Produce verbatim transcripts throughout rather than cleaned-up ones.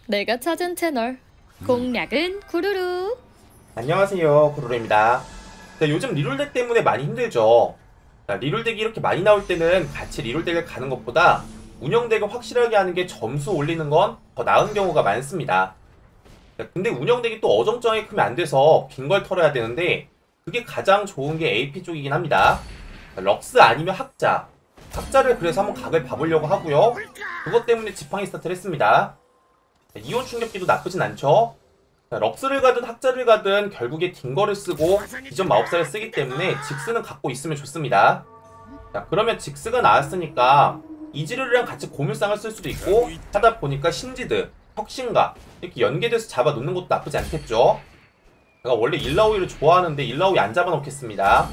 내가 찾은 채널. 공략은 구루루. 안녕하세요, 구루루입니다. 자, 요즘 리롤덱 때문에 많이 힘들죠. 자, 리롤덱이 이렇게 많이 나올 때는 같이 리롤덱을 가는 것보다 운영덱을 확실하게 하는 게 점수 올리는 건 더 나은 경우가 많습니다. 자, 근데 운영덱이 또 어정쩡하게 크면 안 돼서 빈 걸 털어야 되는데 그게 가장 좋은 게 에이피 쪽이긴 합니다. 자, 럭스 아니면 학자. 학자를 그래서 한번 각을 봐보려고 하고요. 그것 때문에 지팡이 스타트를 했습니다. 자, 이온 충격기도 나쁘진 않죠. 자, 럭스를 가든 학자를 가든 결국에 딩거를 쓰고 기존 마법사를 쓰기 때문에 직스는 갖고 있으면 좋습니다. 자, 그러면 직스가 나왔으니까 이지르랑 같이 고물상을 쓸 수도 있고 하다 보니까 신지드, 혁신가 이렇게 연계돼서 잡아놓는 것도 나쁘지 않겠죠. 제가 원래 일라오이를 좋아하는데 일라오이 안 잡아놓겠습니다.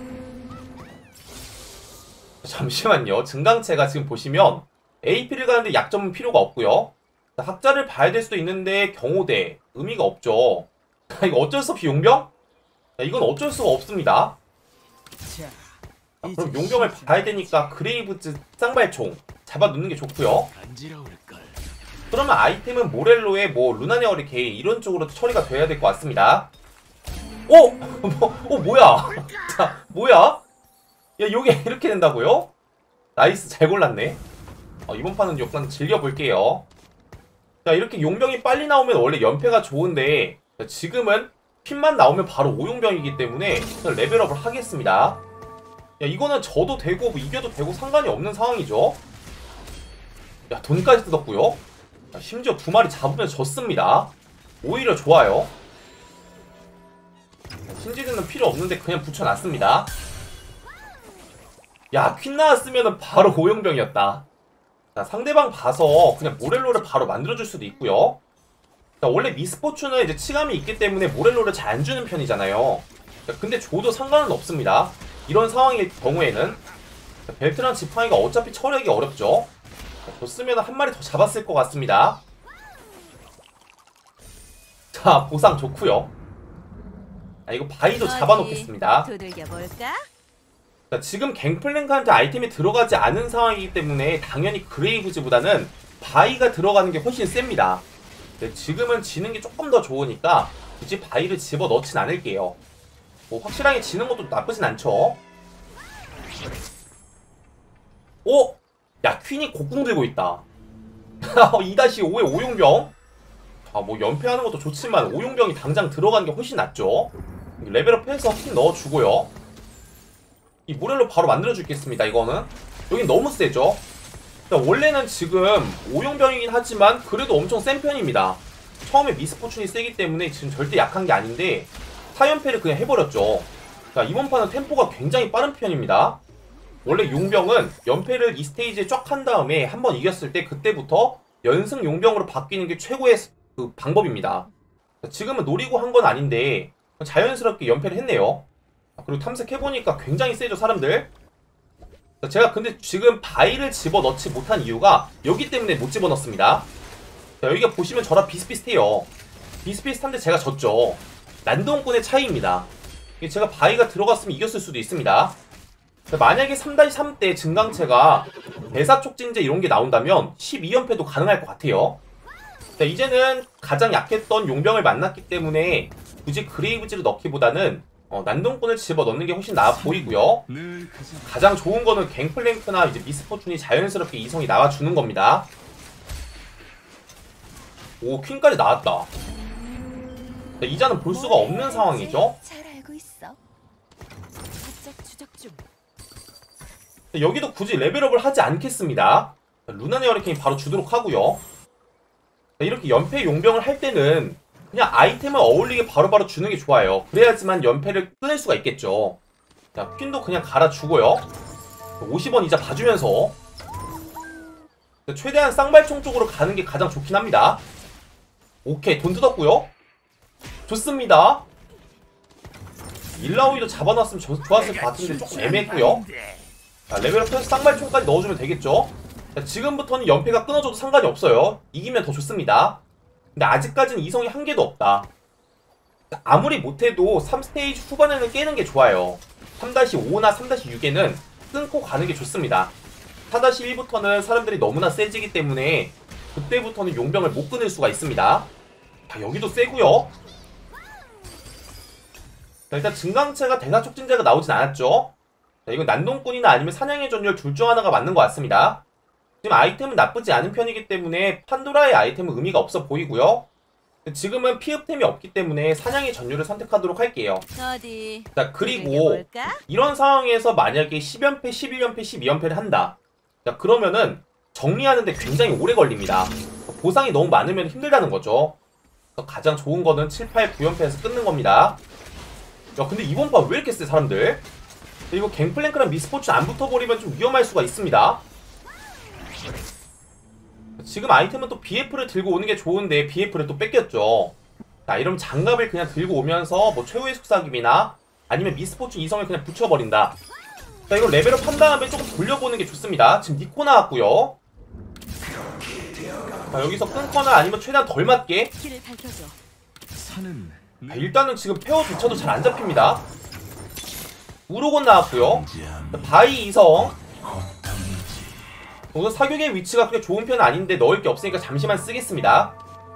잠시만요. 증강체가 지금 보시면 에이피를 가는데 약점은 필요가 없고요. 학자를 봐야 될 수도 있는데 경호대 의미가 없죠. 이거 어쩔 수 없이 용병? 이건 어쩔 수가 없습니다. 자, 그럼 용병을 봐야 되니까 그레이브즈 쌍발총 잡아놓는 게 좋고요. 그러면 아이템은 모렐로의 뭐 루나네 어리케인 이런 쪽으로 처리가 돼야 될 것 같습니다. 오! 뭐, 어 뭐야? 자, 뭐야? 야, 이게 이렇게 된다고요? 나이스, 잘 골랐네. 어, 이번 판은 역간 즐겨볼게요. 자, 이렇게 용병이 빨리 나오면 원래 연패가 좋은데 지금은 핀만 나오면 바로 오용병이기 때문에 레벨업을 하겠습니다. 야, 이거는 져도 되고 뭐 이겨도 되고 상관이 없는 상황이죠. 야, 돈까지 뜯었고요. 야, 심지어 두 마리 잡으면서 졌습니다. 오히려 좋아요. 신지드는 필요 없는데 그냥 붙여놨습니다. 야, 퀸 나왔으면 바로 오용병이었다. 자, 상대방 봐서 그냥 모렐로를 바로 만들어줄 수도 있고요. 자, 원래 미스포츠는 이제 치감이 있기 때문에 모렐로를 잘 안 주는 편이잖아요. 자, 근데 줘도 상관은 없습니다. 이런 상황일 경우에는 자, 벨트랑 지팡이가 어차피 처리하기 어렵죠. 자, 줬으면 한 마리 더 잡았을 것 같습니다. 자, 보상 좋고요. 아, 이거 바이도 잡아놓겠습니다. 두들겨볼까? 자, 지금 갱플랭크한테 아이템이 들어가지 않은 상황이기 때문에 당연히 그레이브즈보다는 바이가 들어가는 게 훨씬 셉니다. 네, 지금은 지는 게 조금 더 좋으니까 굳이 바이를 집어넣진 않을게요. 뭐 확실하게 지는 것도 나쁘진 않죠. 오! 야, 퀸이 곡궁 들고 있다. 이 다시 오의 오용병. 아, 뭐 연패하는 것도 좋지만 오용병이 당장 들어가는 게 훨씬 낫죠. 레벨업해서 퀸 넣어주고요. 이 모렐로 바로 만들어주겠습니다. 이거는 여긴 너무 세죠. 원래는 지금 오용병이긴 하지만 그래도 엄청 센 편입니다. 처음에 미스포춘이 세기 때문에 지금 절대 약한 게 아닌데 사 연패를 그냥 해버렸죠. 자, 이번 판은 템포가 굉장히 빠른 편입니다. 원래 용병은 연패를 이 스테이지에 쫙 한 다음에 한번 이겼을 때 그때부터 연승 용병으로 바뀌는 게 최고의 그 방법입니다. 자, 지금은 노리고 한 건 아닌데 자연스럽게 연패를 했네요. 그리고 탐색해보니까 굉장히 세죠, 사람들. 제가 근데 지금 바이를 집어넣지 못한 이유가 여기 때문에 못 집어넣습니다. 자, 여기가 보시면 저랑 비슷비슷해요. 비슷비슷한데 제가 졌죠. 난동꾼의 차이입니다. 제가 바이가 들어갔으면 이겼을 수도 있습니다. 자, 만약에 삼 다시 삼 때 증강체가 대사촉진제 이런게 나온다면 십이 연패도 가능할 것 같아요. 자, 이제는 가장 약했던 용병을 만났기 때문에 굳이 그레이브즈를 넣기보다는 어, 난동꾼을 집어넣는 게 훨씬 나아 보이고요. 가장 좋은 거는 갱플랭크나 이제 미스포춘이 자연스럽게 이성이 나와주는 겁니다. 오, 퀸까지 나왔다. 자, 이자는 볼 수가 없는 상황이죠. 잘 알고 있어. 살짝 추적 중. 자, 여기도 굳이 레벨업을 하지 않겠습니다. 자, 루나네 어리케인 바로 주도록 하고요. 자, 이렇게 연패 용병을 할 때는 그냥 아이템을 어울리게 바로바로 주는 게 좋아요. 그래야지만 연패를 끊을 수가 있겠죠. 자, 퀸도 그냥 갈아주고요. 오십 원 이자 봐주면서 최대한 쌍발총 쪽으로 가는 게 가장 좋긴 합니다. 오케이, 돈 뜯었고요. 좋습니다. 일라오이도 잡아놨으면 조, 좋았을 것 같은데 조금 애매했고요. 자, 레벨업해서 쌍발총까지 넣어주면 되겠죠. 자, 지금부터는 연패가 끊어져도 상관이 없어요. 이기면 더 좋습니다. 근데 아직까지는 이성이 한 개도 없다. 아무리 못해도 삼 스테이지 후반에는 깨는 게 좋아요. 삼 다시 오나 삼 다시 육에는 끊고 가는 게 좋습니다. 사 다시 일부터는 사람들이 너무나 세지기 때문에 그때부터는 용병을 못 끊을 수가 있습니다. 자, 여기도 세고요. 자, 일단 증강체가 대사촉진제가 나오진 않았죠. 자, 이건 난동꾼이나 아니면 사냥의 전율 둘 중 하나가 맞는 것 같습니다. 지금 아이템은 나쁘지 않은 편이기 때문에 판도라의 아이템은 의미가 없어 보이고요. 지금은 피흡템이 없기 때문에 사냥의 전율을 선택하도록 할게요. 어디? 자, 그리고 이런 상황에서 만약에 십 연패, 십일 연패, 십이 연패를 한다. 자, 그러면은 정리하는데 굉장히 오래 걸립니다. 보상이 너무 많으면 힘들다는 거죠. 가장 좋은 거는 칠, 팔, 구 연패에서 끊는 겁니다. 야, 근데 이번 판 왜 이렇게 세, 사람들? 이거 갱플랭크랑 미스포츠 안 붙어버리면 좀 위험할 수가 있습니다. 지금 아이템은 또 비에프를 들고 오는 게 좋은데 비에프를 또 뺏겼죠. 자, 이러면 장갑을 그냥 들고 오면서 뭐 최후의 속삭임이나 아니면 미스포츠 이성을 그냥 붙여버린다. 자, 이거 레벨업 한 다음에 조금 돌려보는 게 좋습니다. 지금 니코 나왔고요. 자, 여기서 끊거나 아니면 최대한 덜 맞게. 자, 일단은 지금 페어조차도 잘 안 잡힙니다. 우르곤 나왔고요. 자, 바이 이성. 우선 사격의 위치가 그렇게 좋은 편은 아닌데 넣을 게 없으니까 잠시만 쓰겠습니다.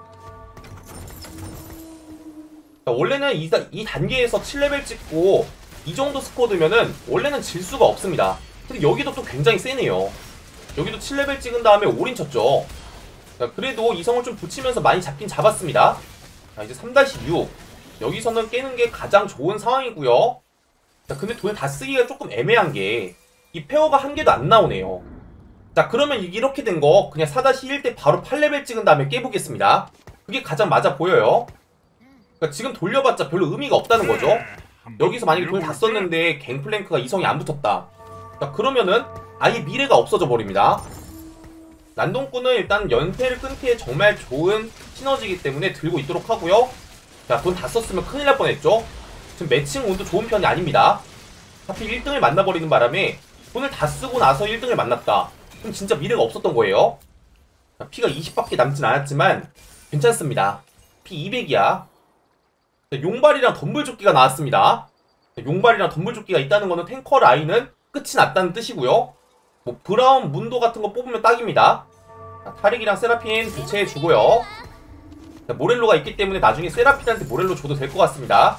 자, 원래는 이, 이 단계에서 칠 레벨 찍고 이 정도 스쿼드면은 원래는 질 수가 없습니다. 근데 여기도 또 굉장히 세네요. 여기도 칠 레벨 찍은 다음에 올인 쳤죠. 자, 그래도 이성을 좀 붙이면서 많이 잡긴 잡았습니다. 자, 이제 삼 육. 여기서는 깨는 게 가장 좋은 상황이고요. 자, 근데 돈을 다 쓰기가 조금 애매한 게 이 페어가 한 개도 안 나오네요. 자, 그러면 이렇게 된 거 그냥 사 일 때 바로 팔 레벨 찍은 다음에 깨보겠습니다. 그게 가장 맞아 보여요. 그러니까 지금 돌려봤자 별로 의미가 없다는 거죠. 여기서 만약에 돈을 다 썼는데 갱플랭크가 이성이 안 붙었다. 자, 그러면은 아예 미래가 없어져 버립니다. 난동꾼은 일단 연패를 끊기에 정말 좋은 시너지이기 때문에 들고 있도록 하고요. 자, 돈 다 썼으면 큰일 날 뻔했죠. 지금 매칭 운도 좋은 편이 아닙니다. 하필 일 등을 만나버리는 바람에 돈을 다 쓰고 나서 일 등을 만났다. 그럼 진짜 미래가 없었던 거예요. 자, 피가 이십밖에 남진 않았지만 괜찮습니다. 피 이백이야. 자, 용발이랑 덤불조끼가 나왔습니다. 자, 용발이랑 덤불조끼가 있다는 거는 탱커 라인은 끝이 났다는 뜻이고요. 뭐 브라운, 문도 같은 거 뽑으면 딱입니다. 자, 타릭이랑 세라핀 교체해주고요. 자, 모렐로가 있기 때문에 나중에 세라핀한테 모렐로 줘도 될 것 같습니다.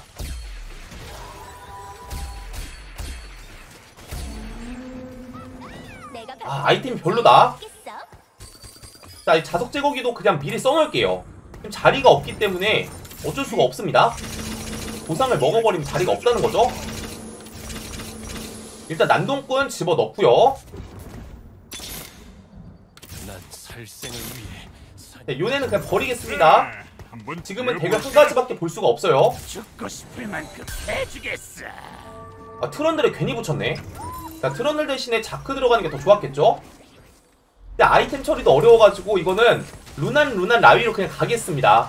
아, 아이템 별로다. 자, 이 자석 제거기도 그냥 미리 써놓을게요. 지금 자리가 없기 때문에 어쩔 수가 없습니다. 보상을 먹어버리면 자리가 없다는 거죠. 일단 난동꾼 집어넣고요. 네, 요네는 그냥 버리겠습니다. 지금은 대결 한 가지밖에 볼 수가 없어요. 아, 트런들을 괜히 붙였네. 자, 트런들 대신에 자크 들어가는 게 더 좋았겠죠? 근데 아이템 처리도 어려워가지고 이거는 루난 루난 라위로 그냥 가겠습니다.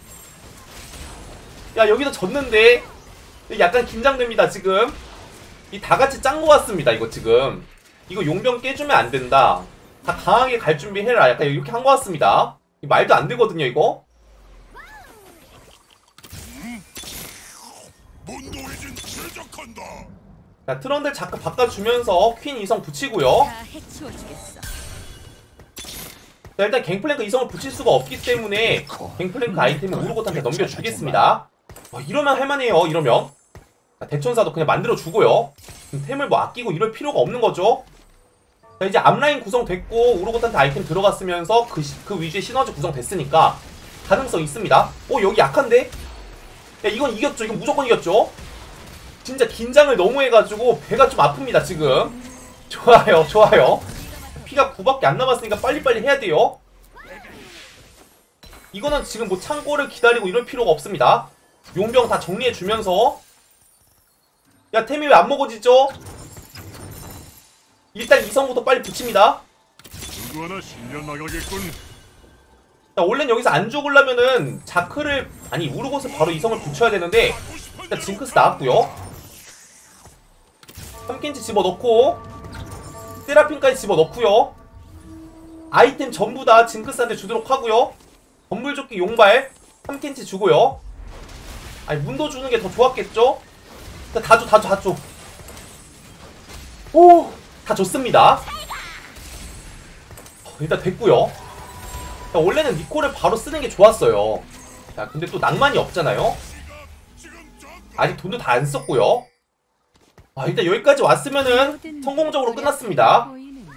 야, 여기도 졌는데 약간 긴장됩니다. 지금 이 다같이 짠 거 같습니다. 이거 지금 이거 용병 깨주면 안 된다. 다 강하게 갈 준비해라. 약간 이렇게 한 거 같습니다. 말도 안 되거든요 이거. 자, 트런들 자크 바꿔주면서 퀸 이성 붙이고요. 자, 일단 갱플랭크 이성을 붙일 수가 없기 때문에 갱플랭크 아이템을 우르고트한테 넘겨주겠습니다. 와, 이러면 할만해요. 이러면 자, 대천사도 그냥 만들어주고요. 템을 뭐 아끼고 이럴 필요가 없는 거죠. 자, 이제 앞라인 구성됐고 우르고트한테 아이템 들어갔으면서 그, 그 위주의 시너지 구성됐으니까 가능성 있습니다. 어, 여기 약한데? 야, 이건 이겼죠. 이건 무조건 이겼죠. 진짜 긴장을 너무 해가지고 배가 좀 아픕니다 지금. 좋아요, 좋아요. 피가 구밖에 안 남았으니까 빨리빨리 해야 돼요. 이거는 지금 뭐 창고를 기다리고 이럴 필요가 없습니다. 용병 다 정리해주면서. 야, 템이 왜 안 먹어지죠? 일단 이성부터 빨리 붙입니다. 자, 원래는 여기서 안 죽으려면은 자크를, 아니 우르곳을 바로 이성을 붙여야 되는데 일단 징크스 나왔고요. 탐켄치 집어넣고 세라핀까지 집어넣고요. 아이템 전부 다 징크스한테 주도록 하고요. 건물조끼 용발 탐켄치 주고요. 아니 문도 주는 게 더 좋았겠죠? 다 줘, 다 줘, 다 줘. 오, 다 줬습니다. 일단 됐고요. 자, 원래는 니콜을 바로 쓰는 게 좋았어요. 자, 근데 또 낭만이 없잖아요. 아직 돈도 다 안 썼고요. 아, 일단 여기까지 왔으면은 성공적으로 끝났습니다.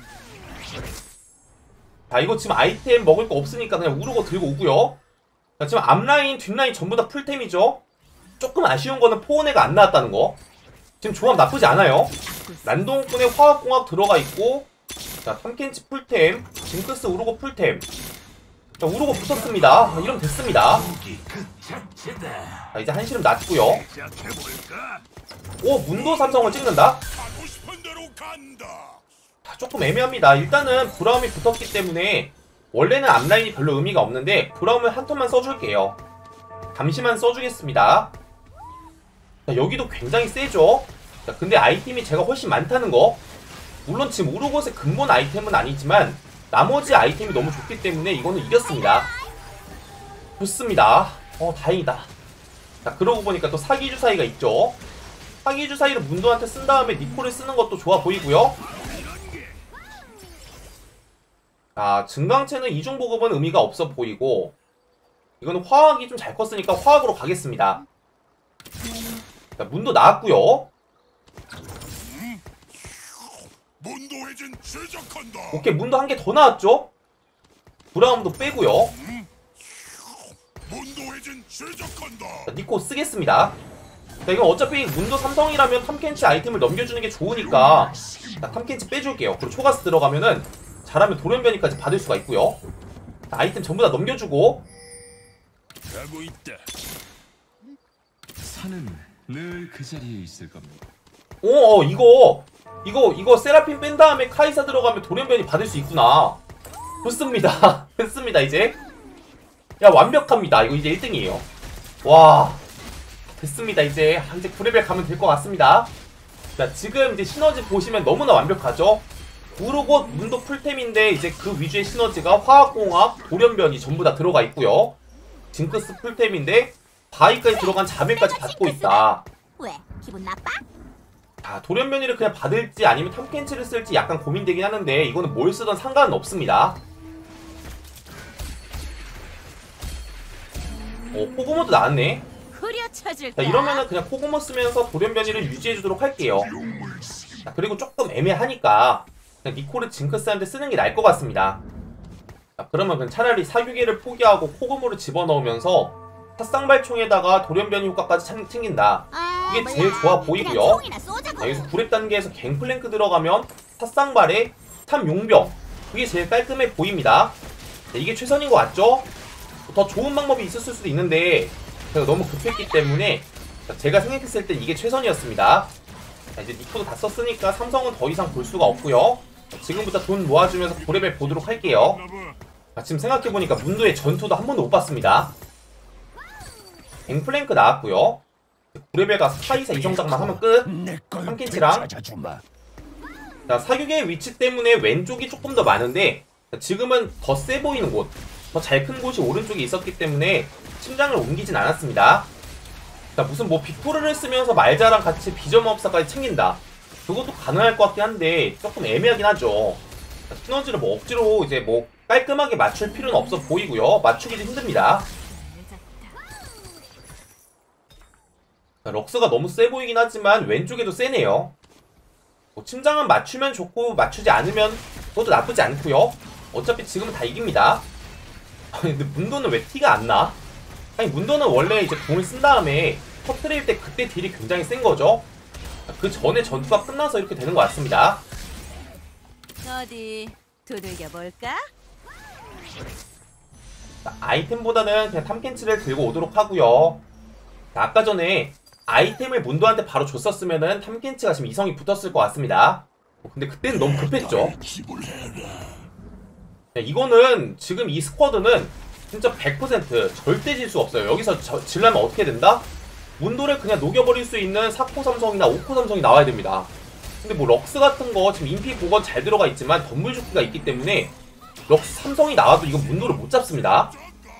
자, 이거 지금 아이템 먹을 거 없으니까 그냥 우르고 들고 오고요. 자, 지금 앞라인, 뒷라인 전부 다 풀템이죠. 조금 아쉬운 거는 포온해가 안 나왔다는 거. 지금 조합 나쁘지 않아요. 난동꾼의 화학공학 들어가 있고, 자, 탐켄치 풀템, 징크스 우르고 풀템. 자, 우르고 붙었습니다. 아, 이러면 됐습니다. 자, 이제 한시름 났고요. 오, 문도 삼성을 찍는다? 자, 조금 애매합니다. 일단은 브라움이 붙었기 때문에 원래는 앞라인이 별로 의미가 없는데 브라움을 한 턴만 써줄게요. 잠시만 써주겠습니다. 자, 여기도 굉장히 세죠? 자, 근데 아이템이 제가 훨씬 많다는 거. 물론 지금 우르곳의 근본 아이템은 아니지만 나머지 아이템이 너무 좋기 때문에 이거는 이겼습니다. 좋습니다. 어, 다행이다. 자, 그러고 보니까 또 사기주사위가 있죠. 사기주사위를 문도한테 쓴 다음에 니콜을 쓰는 것도 좋아 보이고요. 자, 증강체는 이중보급은 의미가 없어 보이고, 이거는 화학이 좀 잘 컸으니까 화학으로 가겠습니다. 자, 문도 나왔고요. 오케이, 문도 한 개 더 나왔죠? 브라움도 빼고요. 자, 니코 쓰겠습니다. 자, 이건 어차피 문도 삼성이라면 탐켄치 아이템을 넘겨주는 게 좋으니까, 자, 탐켄치 빼줄게요. 그리고 초가스 들어가면은 잘하면 돌연변이까지 받을 수가 있고요. 자, 아이템 전부 다 넘겨주고. 가고 있다. 산은 늘 그 자리에 있을 겁니다. 오, 어, 이거 이거 이거 세라핀 뺀 다음에 카이사 들어가면 돌연변이 받을 수 있구나. 좋습니다. 됐습니다. 이제 야, 완벽합니다. 이거 이제 일 등이에요 와, 됐습니다. 이제 이제 구 레벨 가면 될 것 같습니다. 자, 지금 이제 시너지 보시면 너무나 완벽하죠. 우르곳 문도 풀템인데 이제 그 위주의 시너지가 화학공학, 돌연변이 전부 다 들어가 있고요. 징크스 풀템인데 바위까지 들어간 자매까지 받고 있다. 왜? 기분 나빠? 자, 돌연변이를 그냥 받을지 아니면 탐켄치를 쓸지 약간 고민되긴 하는데 이거는 뭘 쓰던 상관은 없습니다. 오, 코고모도 나왔네. 자, 이러면은 그냥 코고모 쓰면서 돌연변이를 유지해주도록 할게요. 자, 그리고 조금 애매하니까 그냥 니콜을 징크스한테 쓰는 게 나을 것 같습니다. 자, 그러면 그냥 차라리 사규계를 포기하고 코고모를 집어넣으면서 핫쌍발총에다가 돌연변이 효과까지 챙, 챙긴다. 이게 아, 제일 좋아 보이고요. 자, 여기서 구렙 단계에서 갱플랭크 들어가면 핫쌍발에 탐용병, 그게 제일 깔끔해 보입니다. 자, 이게 최선인 것 같죠? 더 좋은 방법이 있었을 수도 있는데 제가 너무 급했기 때문에 제가 생각했을 때 이게 최선이었습니다. 자, 이제 니코도 다 썼으니까 삼성은 더 이상 볼 수가 없고요. 자, 지금부터 돈 모아주면서 구레벨 보도록 할게요. 자, 지금 생각해보니까 문도의 전투도 한 번도 못 봤습니다. 갱플랭크 나왔고요. 구레벨 가서 카이사 이 정장만 하면 끝. 탐켄치랑. 자, 사격의 위치 때문에 왼쪽이 조금 더 많은데 지금은 더 세 보이는 곳, 더 잘 큰 곳이 오른쪽에 있었기 때문에 심장을 옮기진 않았습니다. 자, 무슨 뭐 빅토르를 쓰면서 말자랑 같이 비점업사까지 챙긴다, 그것도 가능할 것 같긴 한데 조금 애매하긴 하죠. 자, 시너지를 뭐 억지로 이제 뭐 깔끔하게 맞출 필요는 없어 보이고요. 맞추기도 힘듭니다. 자, 럭스가 너무 세 보이긴 하지만 왼쪽에도 세네요. 뭐 침장은 맞추면 좋고 맞추지 않으면 그것도 나쁘지 않고요. 어차피 지금은 다 이깁니다. 아니, 근데 문도는 왜 티가 안 나? 아니, 문도는 원래 이제 공을 쓴 다음에 터트릴 때 그때 딜이 굉장히 센 거죠. 그 전에 전투가 끝나서 이렇게 되는 것 같습니다. 어디 두들겨 볼까? 자, 아이템보다는 그냥 탐켄치를 들고 오도록 하고요. 자, 아까 전에 아이템을 문도한테 바로 줬었으면은 탐켄치가 지금 이성이 붙었을 것 같습니다. 근데 그때는 너무 급했죠. 야, 이거는 지금 이 스쿼드는 진짜 백 퍼센트 절대 질 수 없어요. 여기서 저, 질라면 어떻게 된다? 문도를 그냥 녹여버릴 수 있는 사 코 삼성이나 오 코 삼성이 나와야 됩니다. 근데 뭐 럭스 같은 거 지금 인피 복원 잘 들어가 있지만 덤불 조끼가 있기 때문에 럭스 삼성이 나와도 이건 문도를 못 잡습니다.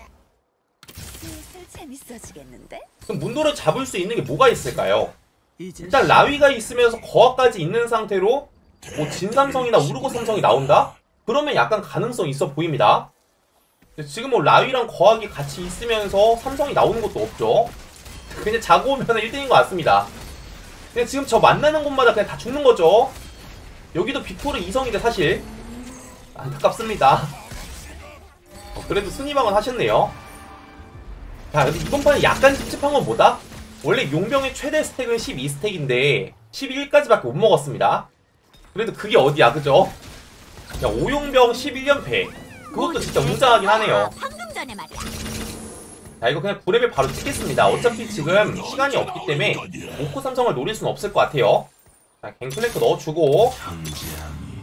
슬슬 재밌어지겠는데? 그럼 문도를 잡을 수 있는 게 뭐가 있을까요? 일단 라위가 있으면서 거학까지 있는 상태로 뭐 진삼성이나 우르고 삼성이 나온다? 그러면 약간 가능성 있어 보입니다. 지금 뭐 라위랑 거하기 같이 있으면서 삼성이 나오는 것도 없죠. 그냥 자고 오면 일 등인 것 같습니다. 그냥 지금 저 만나는 곳마다 그냥 다 죽는 거죠. 여기도 빅토르 이성인데 사실 안타깝습니다. 어, 그래도 순위방은 하셨네요. 자, 근데 이번 판은 약간 찝찝한 건 뭐다? 원래 용병의 최대 스택은 십이 스택인데 십일까지밖에 못 먹었습니다. 그래도 그게 어디야, 그죠? 야, 오용병 십일 연패. 그것도 진짜 웅장하긴 하네요. 방금 전에 말이야. 자, 이거 그냥 구 레벨 바로 찍겠습니다. 어차피 지금 시간이 없기 때문에 오코 삼성을 노릴 수는 없을 것 같아요. 자, 갱플랭크 넣어주고 경지함이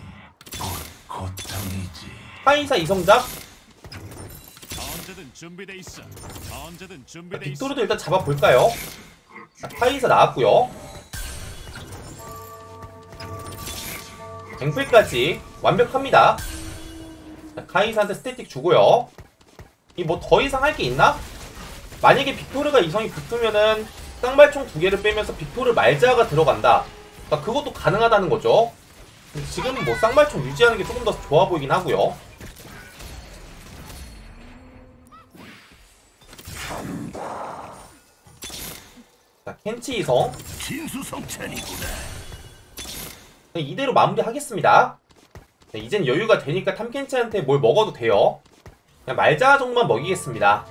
고통이지. 카이사 이성작. 언제든 준비돼 있어. 언제든 자, 준비돼 있어. 빅토르도 일단 잡아볼까요? 자, 카이사 나왔고요. 갱플까지 완벽합니다. 자, 카이사한테 스태틱 주고요. 이 뭐 더 이상 할 게 있나? 만약에 빅토르가 이성이 붙으면은 쌍발총 두 개를 빼면서 빅토르 말자가 들어간다. 그러니까 그것도 가능하다는 거죠. 지금은 뭐 쌍발총 유지하는 게 조금 더 좋아 보이긴 하고요. 자, 켄치 이성. 진수성찬이구나. 네, 이대로 마무리하겠습니다. 네, 이젠 여유가 되니까 탐켄치한테 뭘 먹어도 돼요. 그냥 말자 정도만 먹이겠습니다.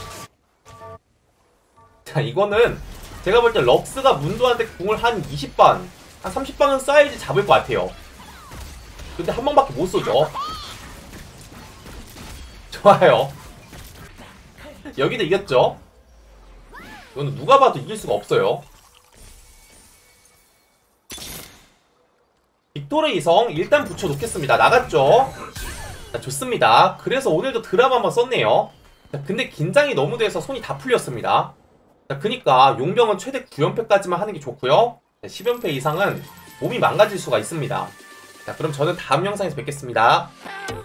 자, 이거는 제가 볼 때 럭스가 문도한테 궁을 한 이십 방, 한 삼십 방은 쏴야지 잡을 것 같아요. 근데 한 방밖에 못 쏘죠. 좋아요. 여기도 이겼죠? 이거는 누가 봐도 이길 수가 없어요. 빅토르 이성 일단 붙여놓겠습니다. 나갔죠? 자, 좋습니다. 그래서 오늘도 드라마 한번 썼네요. 자, 근데 긴장이 너무 돼서 손이 다 풀렸습니다. 자, 그니까 용병은 최대 구 연패까지만 하는 게 좋고요. 자, 십 연패 이상은 몸이 망가질 수가 있습니다. 자, 그럼 저는 다음 영상에서 뵙겠습니다.